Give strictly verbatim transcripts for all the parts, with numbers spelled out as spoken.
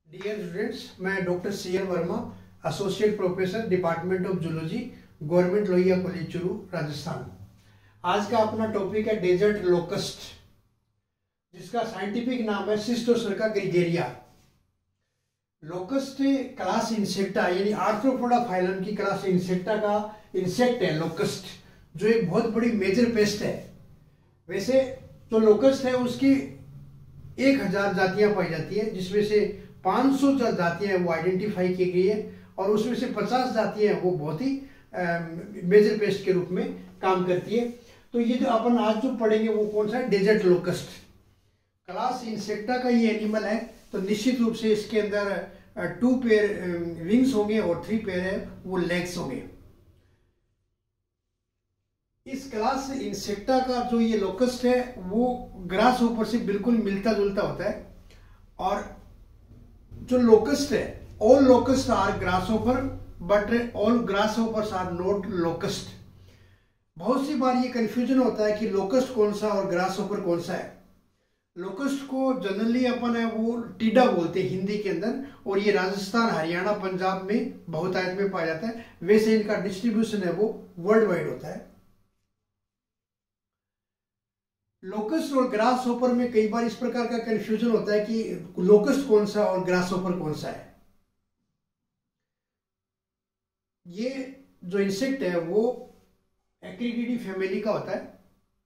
Dear students, मैं doctor C L Verma, associate professor, department of zoology, government Lohia college Churu, Rajasthan. आज का अपना टॉपिक है डेजर्ट लोकस्ट, जिसका साइंटिफिक नाम है Schistocerca gregaria. Locust class Insecta यानी आर्थ्रोपोडा फाइलम की क्लास इंसेक्टा का इंसेक्ट है लोकस्ट, जो एक बहुत बड़ी मेजर पेस्ट है। वैसे जो लोकस्ट है उसकी एक हजार जातियां पाई जाती है, जिसमें से पाँच सौ जातियां वो आइडेंटिफाई की गई है और उसमें से पचास जातियां वो बहुत ही मेजर पेस्ट के रूप में काम करती है। तो ये जो अपन आज जो पढ़ेंगे वो कौन सा है? डेजर्ट लोकस्ट क्लास इंसेक्टा का ये एनिमल है। तो निश्चित रूप से इसके अंदर टू पेयर विंग्स होंगे और थ्री पेयर है वो लेग्स होंगे। इस क्लास इंसेक्टा का जो ये लोकस्ट है वो ग्रास होपर से बिल्कुल मिलता जुलता होता है। और जो लोकस्ट है, all locust are grasshopper but all grasshoppers are not locust. बहुत सी बार ये कंफ्यूजन होता है कि लोकस्ट कौन सा और ग्रास होपर कौन सा है। लोकस्ट को जनरली अपन है वो टीडा बोलते हैं हिंदी के अंदर, और ये राजस्थान, हरियाणा, पंजाब में बहुतायत में पाया जाता है। वैसे इनका डिस्ट्रीब्यूशन है वो वर्ल्ड वाइड होता है। लोकस्ट और ग्रास होपर में कई बार इस प्रकार का कंफ्यूजन होता है कि लोकस्ट कौन सा और ग्रास होपर कौन सा है। ये जो इंसेक्ट है वो एक्रिडिडी फैमिली का होता है।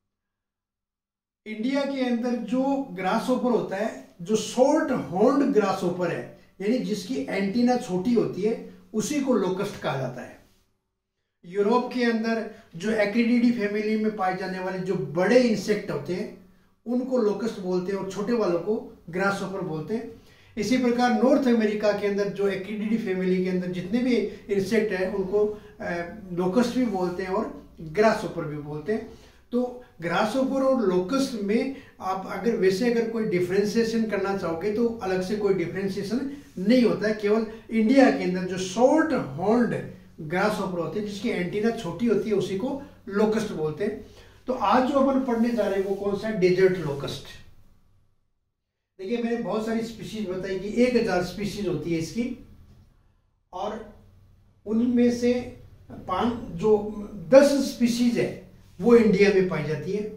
इंडिया के अंदर जो ग्रास होपर होता है, जो शॉर्ट हॉर्न्ड ग्रास होपर है, यानी जिसकी एंटीना छोटी होती है, उसी को लोकस्ट कहा जाता है। यूरोप के अंदर जो एक्रिडिडी फैमिली में पाए जाने वाले जो बड़े इंसेक्ट होते हैं उनको लोकस्ट बोलते हैं और छोटे वालों को ग्रास होपर बोलते हैं। इसी प्रकार नॉर्थ अमेरिका के अंदर जो एक्रिडिडी फैमिली के अंदर जितने भी इंसेक्ट हैं उनको लोकस्ट भी बोलते हैं और ग्रास होपर भी बोलते हैं। तो ग्रास होपर और लोकस्ट में आप अगर वैसे अगर कोई डिफ्रेंसिएशन करना चाहोगे तो अलग से कोई डिफ्रेंसिएशन नहीं होता है। केवल इंडिया के अंदर जो शॉर्ट हॉर्न्ड ग्रास होपर होते हैं जिसकी एंटीना छोटी होती है उसी को लोकस्ट बोलते हैं। तो आज जो अपन पढ़ने जा रहे हैं वो कौन सा है? Desert locust. देखिए मैंने बहुत सारी स्पीशीज बताई कि एक हजार स्पीशीज होती है इसकी, और उनमें से पांच जो दस स्पीशीज है वो इंडिया में पाई जाती है,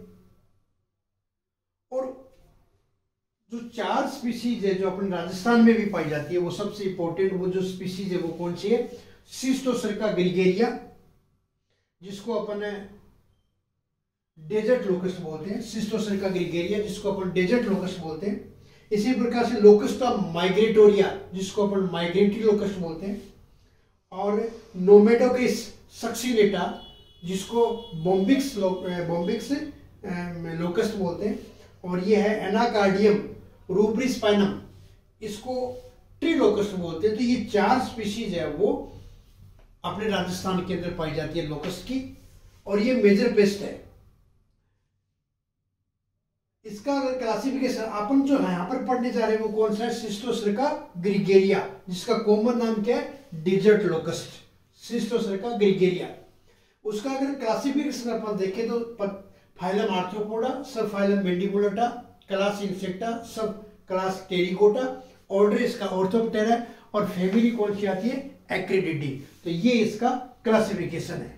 और जो चार स्पीशीज है जो अपन राजस्थान में भी पाई जाती है वो सबसे इंपॉर्टेंट वो जो स्पीशीज है वो कौन सी है? सिस्टोसर्का ग्रिगेरिया, जिसको अपन डेजर्ट लोकस्ट बोलते हैं। सिस्टोसर्का ग्रिगेरिया जिसको अपन डेजर्ट लोकस्ट बोलते हैं। इसी प्रकार से लोकस्टा माइग्रेटोरिया जिसको अपन माइग्रेटरी लोकस्ट बोलते हैं, और नोमेटोक्रिस सक्सिनेटा जिसको बोम्बिक्स बोम्बिक्स लोकस्ट बोलते हैं, और ये है एनाकार्डियम रूब्रिस्पाइनम, इसको ट्री लोकस्ट बोलते हैं। तो ये चार स्पीशीज है वो अपने राजस्थान के अंदर पाई जाती है लोकस्ट की, और ये मेजर पेस्ट है। इसका अगर क्लासिफिकेशन अपन जो है यहाँ पर पढ़ने जा रहे हैं वो कौन सा है? सिस्टोसर्का ग्रिगेरिया, जिसका कॉमन नाम क्या है? Desert locust, Schistocerca gregaria. उसका अगर क्लासिफिकेशन अपन देखें तो phylum Arthropoda, sub phylum Mandibulata, class Insecta, sub class Pterygota, order इसका ऑर्थोप्टेरा है, और फैमिली कौन सी आती है? एक्रिडिडी। तो ये इसका क्लासिफिकेशन है।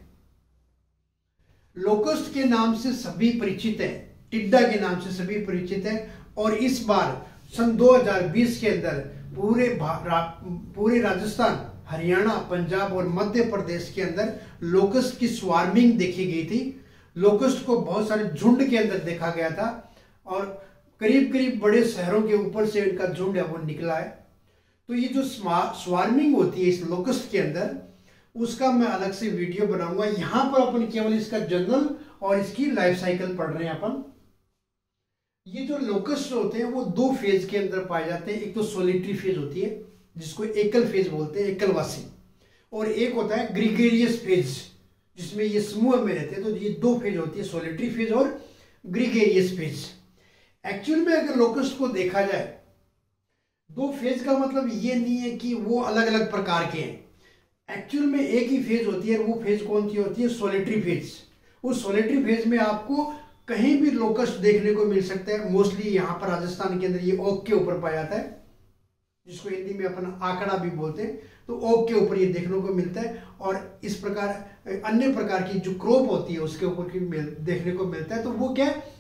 लोकस्ट के नाम से सभी परिचित है, टिड्डा के नाम से सभी परिचित है, और इस बार सन दो हज़ार बीस के अंदर पूरे रा, पूरे राजस्थान, हरियाणा, पंजाब और मध्य प्रदेश के अंदर लोकस्ट की स्वार्मिंग देखी गई थी। लोकस्ट को बहुत सारे झुंड के अंदर देखा गया था, और करीब करीब बड़े शहरों के ऊपर से इनका झुंड है वो निकला है। तो ये जो स्वार्मिंग होती है इस लोकस्ट के अंदर, उसका मैं अलग से वीडियो बनाऊंगा। यहां पर अपन केवल इसका जनरल और इसकी लाइफ साइकिल पढ़ रहे हैं अपन। ये जो लोकस्ट होते हैं वो दो फेज के अंदर पाए जाते हैं। एक तो सोलिटरी फेज होती है जिसको एकल फेज बोलते हैं, एकलवासी, और एक होता है ग्रिगेरियस फेज जिसमें ये समूह में रहते हैं। तो ये दो फेज होती है, सोलिटरी फेज और ग्रिगेरियस फेज। एक्चुअल में अगर लोकस्ट को देखा जाए, दो फेज का मतलब ये नहीं है कि वो अलग अलग प्रकार के हैं। एक्चुअल में एक ही फेज होती है, वो फेज कौन सी होती है? Solitary phase. उस सोलिटरी फेज में आपको कहीं भी लोकस्ट देखने को मिल सकता है। मोस्टली यहाँ पर राजस्थान के अंदर ये ओक के ऊपर पाया जाता है। जिसको हिंदी में अपन आंकड़ा भी बोलते हैं, तो ओक के ऊपर ये देखने को मिलता है। और इस प्रकार अन्य प्रकार की जो क्रॉप होती है उसके ऊपर की देखने को मिलता है। तो वो क्या है,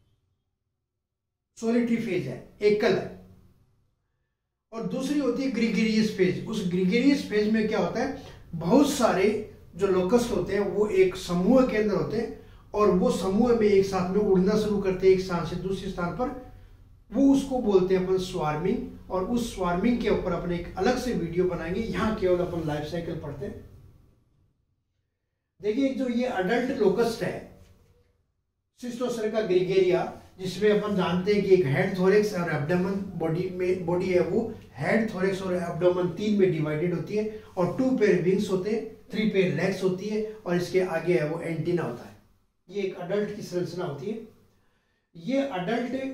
सोलिटरी फेज है, एकल है। और दूसरी होती है ग्रीगेरियस फेज। उस ग्रीगेरियस फेज में क्या होता है, बहुत सारे जो लोकस्ट होते हैं वो एक समूह के अंदर होते हैं और वो समूह में एक साथ में उड़ना शुरू करते हैं एक स्थान से दूसरे स्थान पर। वो उसको बोलते हैं अपन स्वार्मिंग। और उस स्वार्मिंग के ऊपर अपन एक अलग से वीडियो बनाएंगे। यहाँ केवल अपन लाइफ साइकिल पढ़ते हैं। देखिए जो ये अडल्ट लोकस्ट है सिस्टोसेरेका ग्रीगेरिया, जिसमें अपन जानते हैं कि एक हेड थोरेक्स और एब्डोमेन बॉडी में बॉडी है, वो हेड थोरेक्स और एब्डोमेन तीन में डिवाइडेड होती है और टू पेयर विंग्स होते हैं, थ्री पेयर लेग्स होती है और इसके आगे है वो एंटीना होता है। ये एक अडल्ट की संरचना होती है। ये अडल्ट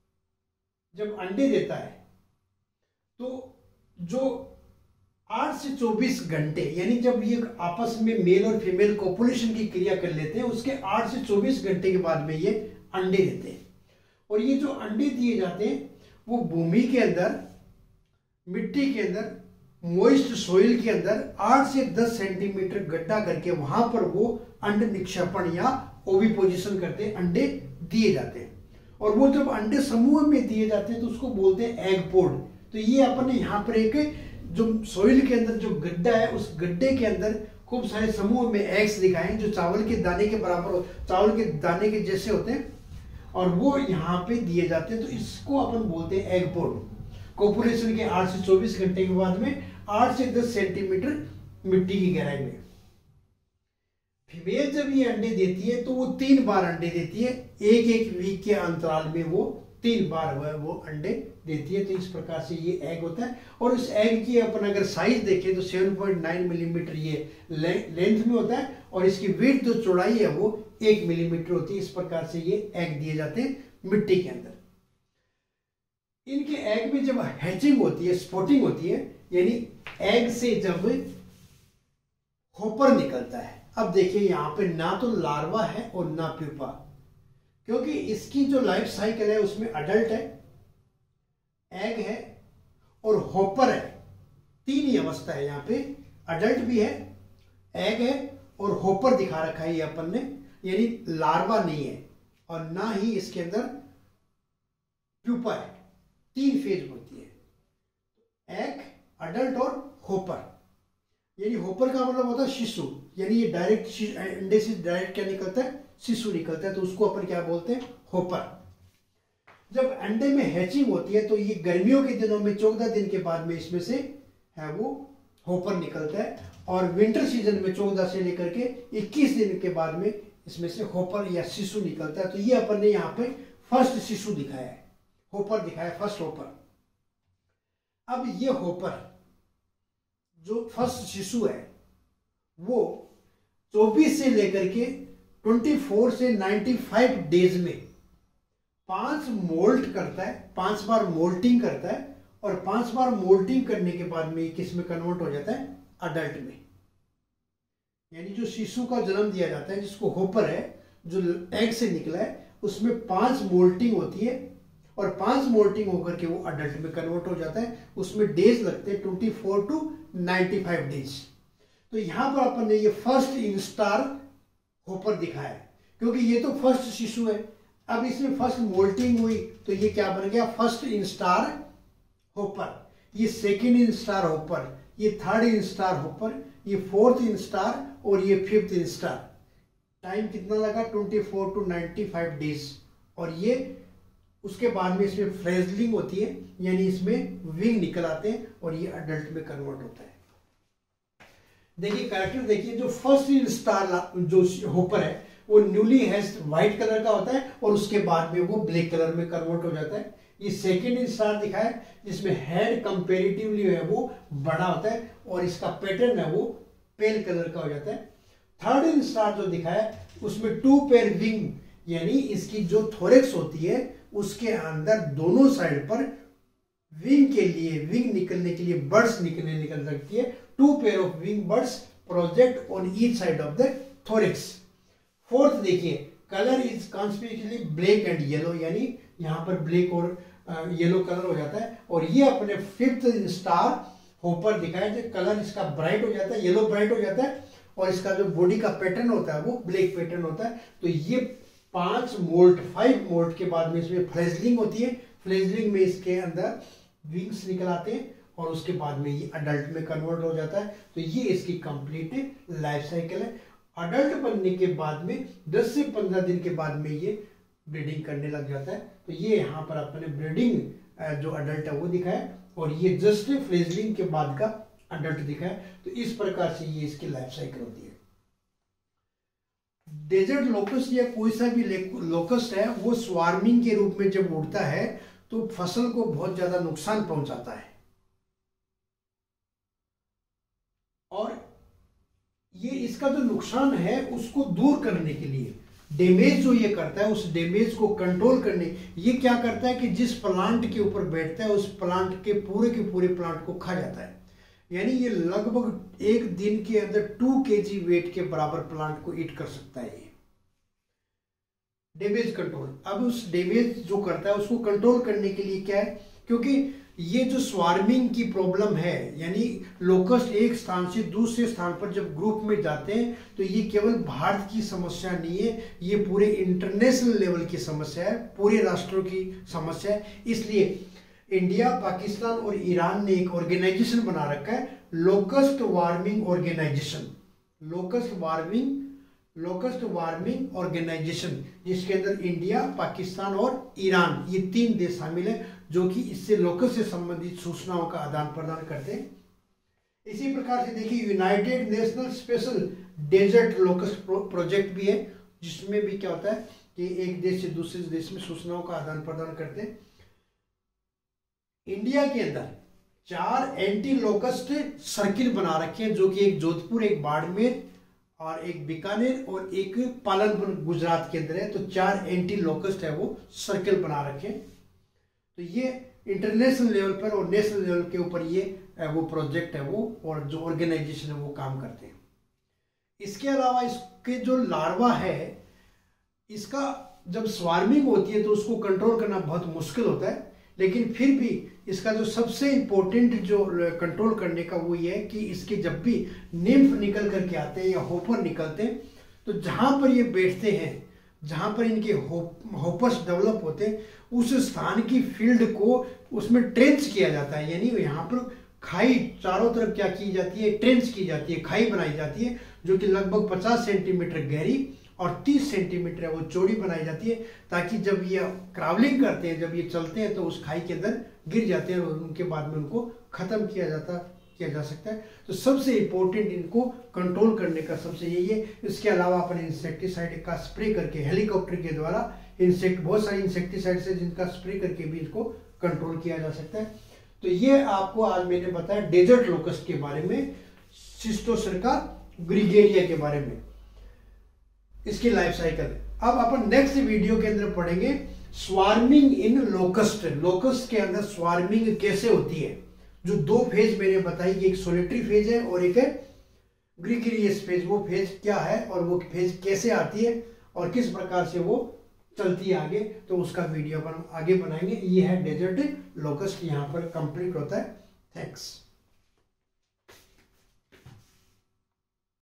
जब अंडे देता है तो जो आठ से चौबीस घंटे, यानी जब ये आपस में मेल और फीमेल कोपुलेशन की क्रिया कर लेते हैं उसके आठ से चौबीस घंटे के बाद में ये अंडे देते हैं। और ये जो अंडे दिए जाते हैं वो भूमि के अंदर, मिट्टी के अंदर, मॉइस्ट सोइल के अंदर आठ से दस सेंटीमीटर गड्ढा करके वहां पर वो अंड निक्षेपण या ओविपोजिशन करते अंडे दिए जाते हैं। और वो जब अंडे समूह में दिए जाते हैं तो उसको बोलते हैं एग पोड। तो ये अपन ने यहाँ पर एक जो सोइल के अंदर जो गड्ढा है उस गड्ढे के अंदर खूब सारे समूह में एग्स दिखाए हैं जो चावल के दाने के बराबर, चावल के दाने के जैसे होते हैं और वो यहाँ पे दिए जाते हैं। तो इसको अपन बोलते हैं एग पोड। कोपुलेशन के आठ से चौबीस घंटे के बाद में आठ से दस सेंटीमीटर मिट्टी की गहराई में फीमेल जब ये अंडे देती है तो वो तीन बार अंडे देती है। एक एक वीक के अंतराल में वो तीन बार वह वो अंडे देती है। तो इस प्रकार से ये एग होता है। और इस एग की अपन अगर साइज देखें तो सात पॉइंट नौ मिलीमीटर ये ले, लेंथ में होता है और इसकी विड्थ जो चौड़ाई है वो एक मिलीमीटर होती है। इस प्रकार से ये एग दिए जाते हैं मिट्टी के अंदर। इनके एग में जब हैचिंग होती है, स्पॉटिंग होती है, यानी एग से जब होपर निकलता है। अब देखिए यहाँ पे ना तो लार्वा है और ना प्यूपा, क्योंकि इसकी जो लाइफ साइकिल है उसमें अडल्ट है, एग है और होपर है। तीन ही अवस्था है यहाँ पे, अडल्ट भी है, एग है और होपर दिखा रखा है ये अपन ने, यानी लार्वा नहीं है और ना ही इसके अंदर प्यूपा है। तीन फेज होती है, एग, अडल्ट और होपर। यानी होपर का मतलब होता है शिशु, यानी ये डायरेक्ट अंडे से डायरेक्ट क्या निकलता है, शिशु निकलता है। तो उसको अपन क्या बोलते हैं, होपर। जब अंडे में हैचिंग होती है तो ये गर्मियों के दिनों में चौदह दिन के बाद में इसमें से है वो होपर निकलता है और विंटर सीजन में चौदह से लेकर के इक्कीस दिन के बाद में इसमें से होपर या शिशु निकलता है। तो ये अपन ने यहाँ पे फर्स्ट शिशु दिखाया है, होपर दिखाया है, फर्स्ट होपर। अब ये होपर जो फर्स्ट शिशु है वो चौबीस से लेकर के चौबीस से पचानवे डेज में पांच मोल्ट करता है, पांच बार मोल्टिंग करता है और पांच बार मोल्टिंग करने के बाद में किस में कन्वर्ट हो जाता है, अडल्ट में। यानी जो शिशु का जन्म दिया जाता है जिसको होपर है, जो एग से निकला है, उसमें पांच मोल्टिंग होती है और पांच मोल्टिंग होकर के वो अडल्ट में कन्वर्ट हो जाता है। उसमें डेज लगते हैं चौबीस टू पचानवे डेज। तो यहां पर अपन ने ये फर्स्ट इंस्टार होपर दिखाया है क्योंकि ये तो फर्स्ट शिशु है। अब इसमें फर्स्ट मोल्टिंग हुई तो ये क्या बन गया, फर्स्ट इंस्टार होपर। ये सेकेंड इंस्टार होपर, ये थर्ड इंस्टार होपर, ये फोर्थ इंस्टार और ये फिफ्थ इंस्टार। टाइम कितना लगा, चौबीस टू पचानवे डेज। और ये उसके बाद में इसमें फ्रेजलिंग होती है, यानी इसमें विंग निकल आते हैं और ये अडल्ट में कन्वर्ट होता है। देखिए कैरेक्टर देखिए, जो फर्स्ट इंस्टार जो होपर है वो न्यूली हैच्ड व्हाइट कलर का होता है और उसके बाद में वो ब्लैक कलर में कन्वर्ट हो जाता है। ये सेकेंड इंस्टार दिखा है जिसमें हेड कंपेरेटिवली है वो बड़ा होता है और इसका पैटर्न है वो पेल कलर का हो जाता है। थर्ड इंस्टार जो दिखा है उसमें टू पेयर विंग, यानी इसकी जो थोरेक्स होती है उसके अंदर दोनों साइड पर विंग के लिए, विंग निकलने के लिए बर्ड्स निकलने निकल सकती है। Two pair of wing buds project on each side of the thorax. Fourth देखिए, colour is conspicuously black and yellow, यानी यहाँ पर ब्लैक और येलो कलर हो जाता है। और ये अपने फिफ्थ स्टार होपर दिखाया जो कलर इसका ब्राइट हो जाता है, येलो ब्राइट हो जाता है, और इसका जो बॉडी का पैटर्न होता है वो ब्लैक पैटर्न होता है। तो ये पांच मोल्ट फाइव मोल्ट के बाद में इसमें फ्लेजलिंग होती है। फ्लेजलिंग में इसके अंदर विंग्स निकल आते हैं और उसके बाद में ये अडल्ट में कन्वर्ट हो जाता है। तो ये इसकी कंप्लीट लाइफ साइकिल है। अडल्ट बनने के बाद में दस से पंद्रह दिन के बाद में ये ब्रीडिंग करने लग जाता है। तो ये यहाँ पर अपने ब्रीडिंग जो अडल्ट है वो दिखाया, और ये जस्ट फ्लेजलिंग के बाद का अडल्ट दिखाया। तो इस प्रकार से ये इसकी लाइफ साइकिल होती है। डेजर्ट लोकस्ट या कोई सा भी लोकस्ट है वो स्वार्मिंग के रूप में जब उड़ता है तो फसल को बहुत ज्यादा नुकसान पहुंचाता है, और ये इसका जो नुकसान है उसको दूर करने के लिए डैमेज जो ये करता है उस डैमेज को कंट्रोल करने ये क्या करता है कि जिस प्लांट के ऊपर बैठता है उस प्लांट के पूरे के पूरे प्लांट को खा जाता है। यानी ये लगभग एक दिन के अंदर टू केजी वेट के बराबर प्लांट को ईट कर सकता है। ये डैमेज कंट्रोल। अब उस डैमेज जो करता है उसको कंट्रोल करने के लिए क्या है, क्योंकि ये जो स्वार्मिंग की प्रॉब्लम है, यानी लोकस्ट एक स्थान से दूसरे स्थान पर जब ग्रुप में जाते हैं तो ये केवल भारत की समस्या नहीं है, ये पूरे इंटरनेशनल लेवल की समस्या है, पूरे राष्ट्रों की समस्या है। इसलिए इंडिया, पाकिस्तान और ईरान ने एक ऑर्गेनाइजेशन बना रखा है, locust warning organisation. Locust warning locust warning organisation, जिसके अंदर इंडिया, पाकिस्तान और ईरान ये तीन देश शामिल है, जो कि इससे लोकस्ट से संबंधित सूचनाओं का आदान प्रदान करते हैं। इसी प्रकार से देखिए united national special desert locust project भी है, जिसमें भी क्या होता है कि एक देश से दूसरे देश में सूचनाओं का आदान प्रदान करते हैं। इंडिया के अंदर चार एंटी लोकस्ट सर्किल बना रखे हैं, जो कि एक जोधपुर, एक बाड़मेर और एक बीकानेर और एक पालनपुर गुजरात के अंदर है। तो चार एंटी लोकस्ट है वो सर्किल बना रखे। तो ये इंटरनेशनल लेवल पर और नेशनल लेवल के ऊपर ये वो प्रोजेक्ट है वो, और जो ऑर्गेनाइजेशन है वो काम करते हैं। इसके अलावा इसके जो लार्वा है, इसका जब स्वार्मिंग होती है तो उसको कंट्रोल करना बहुत मुश्किल होता है, लेकिन फिर भी इसका जो सबसे इम्पोर्टेंट जो कंट्रोल करने का वो ये है कि इसके जब भी निम्फ निकल करके आते हैं या होपर निकलते हैं, तो जहां पर ये बैठते हैं, जहां पर इनके होपर्स डेवलप होते हैं, उस स्थान की फील्ड को उसमें ट्रेंच किया जाता है। यानी यहाँ पर खाई चारों तरफ क्या की जाती है, ट्रेंच की जाती है, खाई बनाई जाती है, जो कि लगभग पचास सेंटीमीटर गहरी और तीस सेंटीमीटर है वो चौड़ी बनाई जाती है, ताकि जब ये ट्रैवलिंग करते हैं, जब ये चलते हैं तो उस खाई के अंदर गिर जाते हैं और उनके बाद में उनको खत्म किया जाता किया जा सकता है। तो सबसे इम्पोर्टेंट इनको कंट्रोल करने का सबसे यही है। इसके अलावा अपन इंसेक्टिसाइड का स्प्रे करके हेलीकॉप्टर के द्वारा इंसेक्ट बहुत सारे इंसेक्टिसाइड्स है जिनका स्प्रे करके भी इसको कंट्रोल किया जा सकता है। तो ये आपको आज मैंने बताया डेजर्ट लोकस्ट के बारे में, सिस्टोसर्का ग्रीगेरिया के बारे में, इसकी लाइफ साइकिल। अब अपन नेक्स्ट वीडियो के अंदर पढ़ेंगे स्वार्मिंग इन लोकस्ट। लोकस्ट के अंदर स्वार्मिंग कैसे होती है, जो दो फेज मैंने बताई कि एक सोलिटरी फेज है और एक है ग्रीगेरियस फेज। वो फेज क्या है और वो फेज कैसे आती है और किस प्रकार से वो चलती है आगे, तो उसका वीडियो अपन आगे बनाएंगे। ये है डेजर्ट लोकस्ट, यहाँ पर कंप्लीट होता है। थैंक्स।